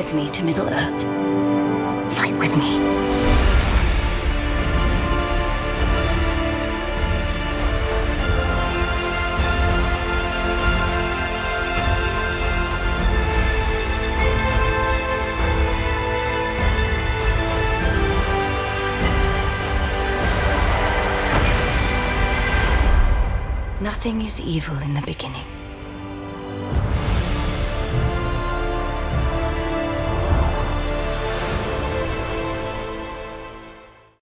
with me to Middle-earth. Fight with me. Nothing is evil in the beginning.